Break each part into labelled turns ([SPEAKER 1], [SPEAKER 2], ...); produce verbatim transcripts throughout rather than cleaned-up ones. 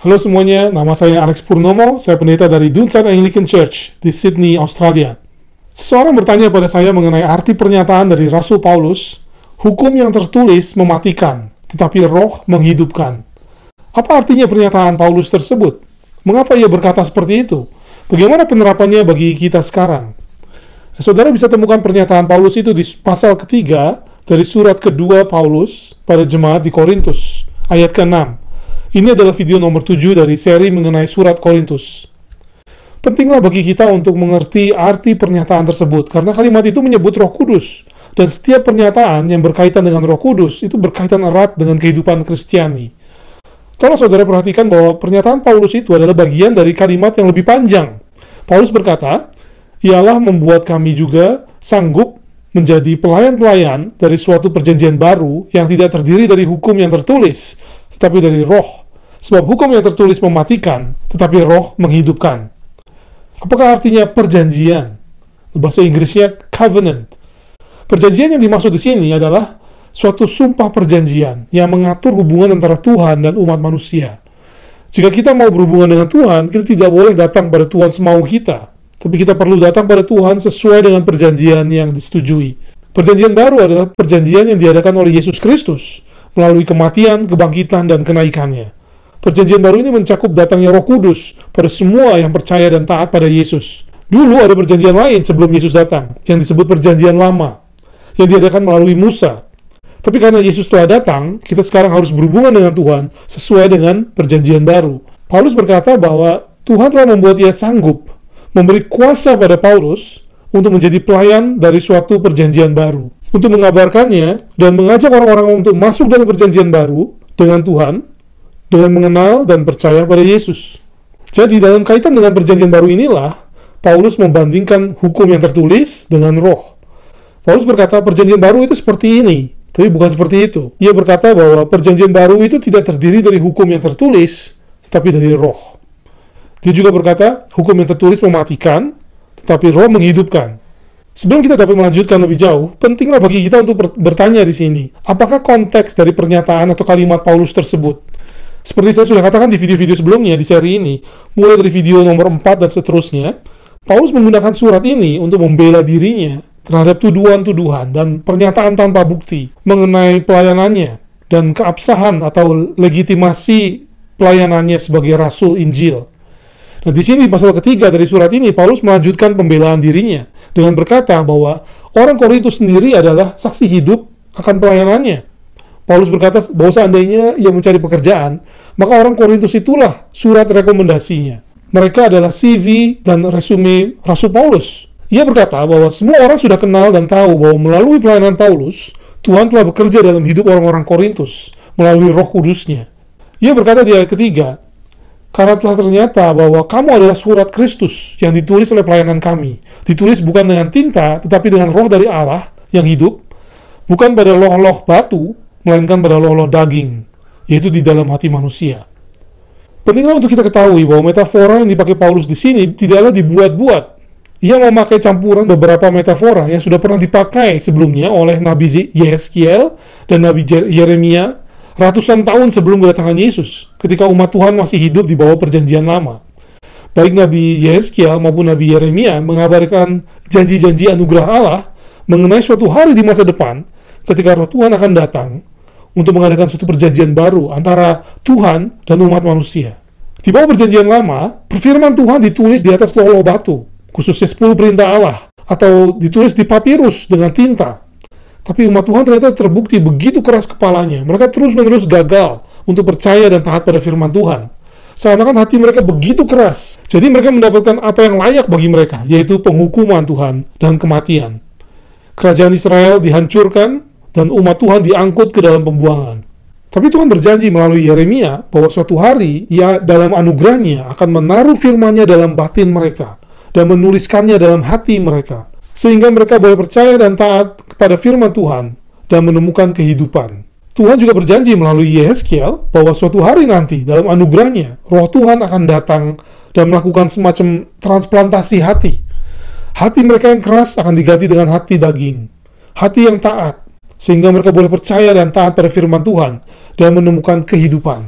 [SPEAKER 1] Halo semuanya, nama saya Alex Purnomo, saya pendeta dari Dunside Anglican Church di Sydney, Australia. Seseorang bertanya pada saya mengenai arti pernyataan dari Rasul Paulus, hukum yang tertulis mematikan, tetapi roh menghidupkan. Apa artinya pernyataan Paulus tersebut? Mengapa ia berkata seperti itu? Bagaimana penerapannya bagi kita sekarang? Saudara bisa temukan pernyataan Paulus itu di pasal ketiga dari surat kedua Paulus pada jemaat di Korintus, ayat keenam. Ini adalah video nomor tujuh dari seri mengenai surat Korintus. Pentinglah bagi kita untuk mengerti arti pernyataan tersebut, karena kalimat itu menyebut Roh Kudus, dan setiap pernyataan yang berkaitan dengan Roh Kudus itu berkaitan erat dengan kehidupan Kristiani. Tolong saudara perhatikan bahwa pernyataan Paulus itu adalah bagian dari kalimat yang lebih panjang. Paulus berkata, "Ialah membuat kami juga sanggup menjadi pelayan-pelayan dari suatu perjanjian baru yang tidak terdiri dari hukum yang tertulis, tetapi dari roh. Sebab hukum yang tertulis mematikan, tetapi roh menghidupkan." Apakah artinya perjanjian? Bahasa Inggrisnya covenant. Perjanjian yang dimaksud di sini adalah suatu sumpah perjanjian yang mengatur hubungan antara Tuhan dan umat manusia. Jika kita mau berhubungan dengan Tuhan, kita tidak boleh datang pada Tuhan semau kita. Tapi kita perlu datang pada Tuhan sesuai dengan perjanjian yang disetujui. Perjanjian baru adalah perjanjian yang diadakan oleh Yesus Kristus melalui kematian, kebangkitan, dan kenaikannya. Perjanjian baru ini mencakup datangnya Roh Kudus pada semua yang percaya dan taat pada Yesus. Dulu ada perjanjian lain sebelum Yesus datang, yang disebut perjanjian lama, yang diadakan melalui Musa. Tapi karena Yesus telah datang, kita sekarang harus berhubungan dengan Tuhan sesuai dengan perjanjian baru. Paulus berkata bahwa Tuhan telah membuat ia sanggup memberi kuasa pada Paulus untuk menjadi pelayan dari suatu perjanjian baru, untuk mengabarkannya dan mengajak orang-orang untuk masuk dalam perjanjian baru dengan Tuhan, dengan mengenal dan percaya pada Yesus. Jadi dalam kaitan dengan perjanjian baru inilah, Paulus membandingkan hukum yang tertulis dengan roh. Paulus berkata perjanjian baru itu seperti ini, tapi bukan seperti itu. Ia berkata bahwa perjanjian baru itu tidak terdiri dari hukum yang tertulis, tetapi dari roh. Dia juga berkata, hukum yang tertulis mematikan, tetapi roh menghidupkan. Sebelum kita dapat melanjutkan lebih jauh, pentinglah bagi kita untuk bertanya di sini, apakah konteks dari pernyataan atau kalimat Paulus tersebut? Seperti saya sudah katakan di video-video sebelumnya di seri ini, mulai dari video nomor empat dan seterusnya, Paulus menggunakan surat ini untuk membela dirinya terhadap tuduhan-tuduhan dan pernyataan tanpa bukti mengenai pelayanannya dan keabsahan atau legitimasi pelayanannya sebagai Rasul Injil. Nah, di sini pasal ketiga dari surat ini, Paulus melanjutkan pembelaan dirinya dengan berkata bahwa orang Korintus sendiri adalah saksi hidup akan pelayanannya. Paulus berkata bahwa seandainya ia mencari pekerjaan, maka orang Korintus itulah surat rekomendasinya. Mereka adalah C V dan resume Rasul Paulus. Ia berkata bahwa semua orang sudah kenal dan tahu bahwa melalui pelayanan Paulus, Tuhan telah bekerja dalam hidup orang-orang Korintus melalui Roh Kudusnya. Ia berkata di ayat ketiga, "Karena telah ternyata bahwa kamu adalah surat Kristus yang ditulis oleh pelayanan kami. Ditulis bukan dengan tinta, tetapi dengan roh dari Allah yang hidup, bukan pada loh-loh batu, melainkan pada loh-loh daging, yaitu di dalam hati manusia." Pentinglah untuk kita ketahui bahwa metafora yang dipakai Paulus di sini tidaklah dibuat-buat. Ia memakai campuran beberapa metafora yang sudah pernah dipakai sebelumnya oleh Nabi Yeskiel dan Nabi Yeremia ratusan tahun sebelum kedatangan Yesus, ketika umat Tuhan masih hidup di bawah perjanjian lama. Baik Nabi Yeskiel maupun Nabi Yeremia mengabarkan janji-janji anugerah Allah mengenai suatu hari di masa depan, ketika Roh Tuhan akan datang untuk mengadakan suatu perjanjian baru antara Tuhan dan umat manusia. Di bawah perjanjian lama, firman Tuhan ditulis di atas loh-loh batu, khususnya sepuluh perintah Allah, atau ditulis di papirus dengan tinta. Tapi umat Tuhan ternyata terbukti begitu keras kepalanya. Mereka terus-menerus gagal untuk percaya dan taat pada firman Tuhan. Seakan-akan hati mereka begitu keras. Jadi mereka mendapatkan apa yang layak bagi mereka, yaitu penghukuman Tuhan dan kematian. Kerajaan Israel dihancurkan dan umat Tuhan diangkut ke dalam pembuangan. Tapi Tuhan berjanji melalui Yeremia bahwa suatu hari Ia dalam anugerahnya akan menaruh firman-Nya dalam batin mereka dan menuliskannya dalam hati mereka, sehingga mereka boleh percaya dan taat kepada firman Tuhan dan menemukan kehidupan. Tuhan juga berjanji melalui Yeskiel bahwa suatu hari nanti dalam anugerahnya, Roh Tuhan akan datang dan melakukan semacam transplantasi hati. Hati mereka yang keras akan diganti dengan hati daging, hati yang taat, sehingga mereka boleh percaya dan taat pada firman Tuhan dan menemukan kehidupan.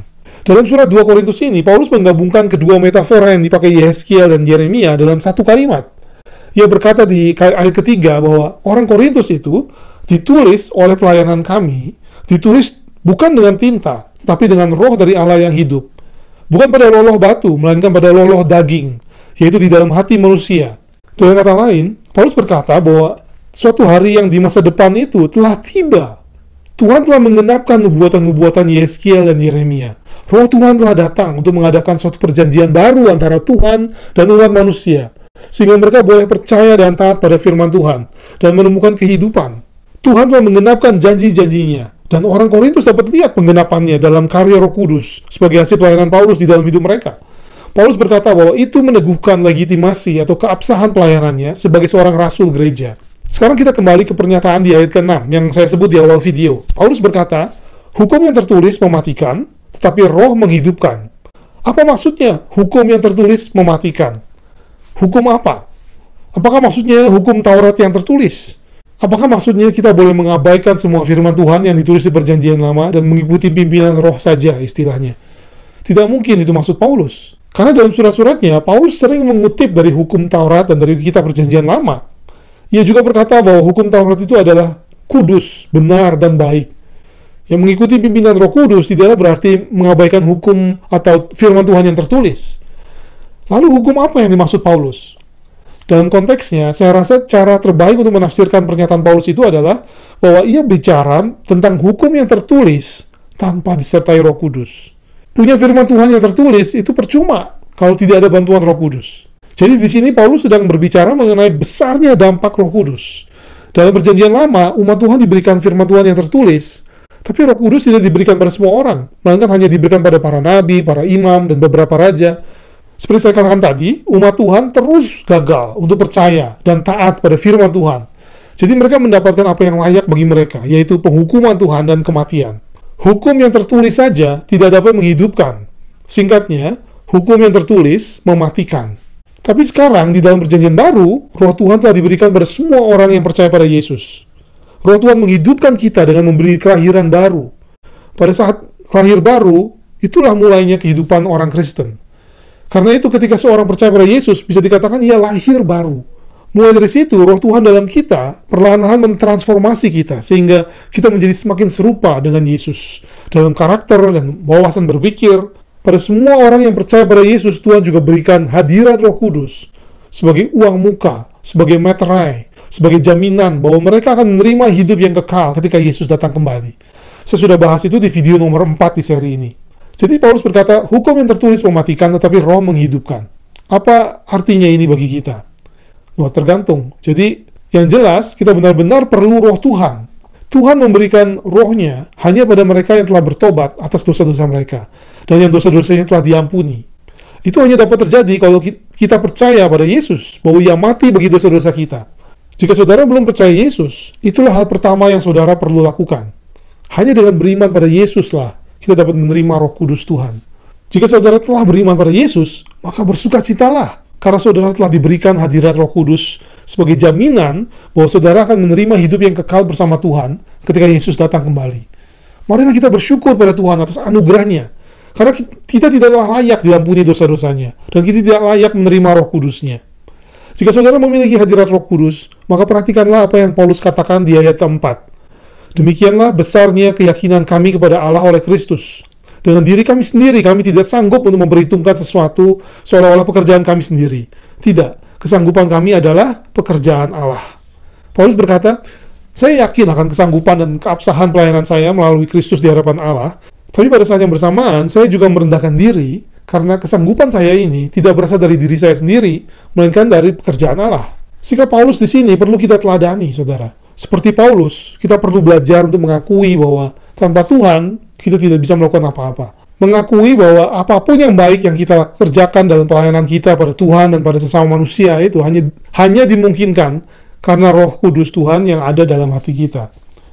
[SPEAKER 1] Dalam surat dua Korintus ini, Paulus menggabungkan kedua metafora yang dipakai Yehezkiel dan Yeremia dalam satu kalimat. Ia berkata di ayat ketiga bahwa orang Korintus itu ditulis oleh pelayanan kami, ditulis bukan dengan tinta, tapi dengan roh dari Allah yang hidup. Bukan pada loloh batu, melainkan pada loloh daging, yaitu di dalam hati manusia. Dengan kata lain, Paulus berkata bahwa suatu hari yang di masa depan itu telah tiba. Tuhan telah menggenapkan nubuatan-nubuatan Yehezkiel dan Yeremia. Roh Tuhan telah datang untuk mengadakan suatu perjanjian baru antara Tuhan dan umat manusia, sehingga mereka boleh percaya dan taat pada firman Tuhan dan menemukan kehidupan. Tuhan telah menggenapkan janji-janjinya, dan orang Korintus dapat lihat penggenapannya dalam karya Roh Kudus sebagai hasil pelayanan Paulus di dalam hidup mereka. Paulus berkata bahwa itu meneguhkan legitimasi atau keabsahan pelayanannya sebagai seorang rasul gereja. Sekarang kita kembali ke pernyataan di ayat keenam yang saya sebut di awal video. Paulus berkata, hukum yang tertulis mematikan, tetapi roh menghidupkan. Apa maksudnya hukum yang tertulis mematikan? Hukum apa? Apakah maksudnya hukum Taurat yang tertulis? Apakah maksudnya kita boleh mengabaikan semua firman Tuhan yang ditulis di perjanjian lama dan mengikuti pimpinan roh saja istilahnya? Tidak mungkin itu maksud Paulus. Karena dalam surat-suratnya, Paulus sering mengutip dari hukum Taurat dan dari kitab perjanjian lama. Ia juga berkata bahwa hukum Taurat itu adalah kudus, benar, dan baik. Yang mengikuti pimpinan Roh Kudus tidaklah berarti mengabaikan hukum atau firman Tuhan yang tertulis. Lalu hukum apa yang dimaksud Paulus? Dalam konteksnya, saya rasa cara terbaik untuk menafsirkan pernyataan Paulus itu adalah bahwa ia bicara tentang hukum yang tertulis tanpa disertai Roh Kudus. Punya firman Tuhan yang tertulis itu percuma kalau tidak ada bantuan Roh Kudus. Jadi di sini Paulus sedang berbicara mengenai besarnya dampak Roh Kudus. Dalam perjanjian lama, umat Tuhan diberikan firman Tuhan yang tertulis, tapi Roh Kudus tidak diberikan pada semua orang, melainkan hanya diberikan pada para nabi, para imam, dan beberapa raja. Seperti saya katakan tadi, umat Tuhan terus gagal untuk percaya dan taat pada firman Tuhan. Jadi mereka mendapatkan apa yang layak bagi mereka, yaitu penghukuman Tuhan dan kematian. Hukum yang tertulis saja tidak dapat menghidupkan. Singkatnya, hukum yang tertulis mematikan. Tapi sekarang, di dalam perjanjian baru, Roh Tuhan telah diberikan pada semua orang yang percaya pada Yesus. Roh Tuhan menghidupkan kita dengan memberi kelahiran baru. Pada saat lahir baru, itulah mulainya kehidupan orang Kristen. Karena itu ketika seorang percaya pada Yesus, bisa dikatakan ia lahir baru. Mulai dari situ, Roh Tuhan dalam kita perlahan-lahan mentransformasi kita, sehingga kita menjadi semakin serupa dengan Yesus. Dalam karakter dan wawasan berpikir, pada semua orang yang percaya pada Yesus, Tuhan juga berikan hadirat Roh Kudus sebagai uang muka, sebagai materai, sebagai jaminan bahwa mereka akan menerima hidup yang kekal ketika Yesus datang kembali. Saya sudah bahas itu di video nomor empat di seri ini. Jadi Paulus berkata, hukum yang tertulis mematikan, tetapi roh menghidupkan. Apa artinya ini bagi kita? Wah, tergantung. Jadi, yang jelas, kita benar-benar perlu roh Tuhan. Tuhan memberikan rohnya hanya pada mereka yang telah bertobat atas dosa-dosa mereka, dan yang dosa-dosanya telah diampuni. Itu hanya dapat terjadi kalau kita percaya pada Yesus, bahwa ia mati bagi dosa-dosa kita. Jika saudara belum percaya Yesus, itulah hal pertama yang saudara perlu lakukan. Hanya dengan beriman pada Yesuslah kita dapat menerima Roh Kudus Tuhan. Jika saudara telah beriman pada Yesus, maka bersukacitalah, karena saudara telah diberikan hadirat Roh Kudus sebagai jaminan bahwa saudara akan menerima hidup yang kekal bersama Tuhan ketika Yesus datang kembali. Marilah kita bersyukur pada Tuhan atas anugerahnya, karena kita tidaklah layak diampuni dosa-dosanya, dan kita tidak layak menerima Roh Kudusnya. Jika saudara memiliki hadirat Roh Kudus, maka perhatikanlah apa yang Paulus katakan di ayat keempat. Demikianlah besarnya keyakinan kami kepada Allah oleh Kristus. Dengan diri kami sendiri, kami tidak sanggup untuk memperhitungkan sesuatu seolah-olah pekerjaan kami sendiri. Tidak, kesanggupan kami adalah pekerjaan Allah. Paulus berkata, saya yakin akan kesanggupan dan keabsahan pelayanan saya melalui Kristus di hadapan Allah, tapi pada saat yang bersamaan, saya juga merendahkan diri, karena kesanggupan saya ini tidak berasal dari diri saya sendiri, melainkan dari pekerjaan Allah. Sikap Paulus di sini perlu kita teladani, saudara. Seperti Paulus, kita perlu belajar untuk mengakui bahwa tanpa Tuhan, kita tidak bisa melakukan apa-apa. Mengakui bahwa apapun yang baik yang kita kerjakan dalam pelayanan kita pada Tuhan dan pada sesama manusia itu hanya hanya dimungkinkan karena Roh Kudus Tuhan yang ada dalam hati kita.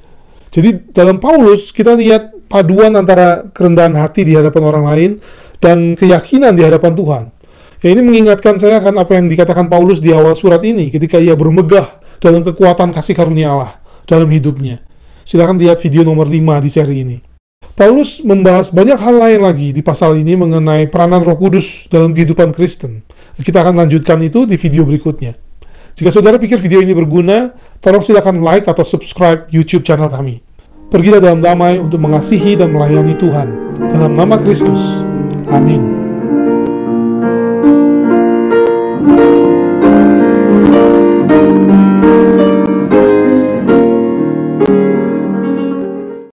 [SPEAKER 1] Jadi dalam Paulus, kita lihat paduan antara kerendahan hati di hadapan orang lain dan keyakinan di hadapan Tuhan. Ya, ini mengingatkan saya akan apa yang dikatakan Paulus di awal surat ini ketika ia bermegah dalam kekuatan kasih karunia Allah dalam hidupnya. Silakan lihat video nomor lima di seri ini. Paulus membahas banyak hal lain lagi di pasal ini mengenai peranan Roh Kudus dalam kehidupan Kristen. Kita akan lanjutkan itu di video berikutnya. Jika saudara pikir video ini berguna, tolong silakan like atau subscribe YouTube channel kami. Pergilah dalam damai untuk mengasihi dan melayani Tuhan. Dalam nama Kristus. Amin.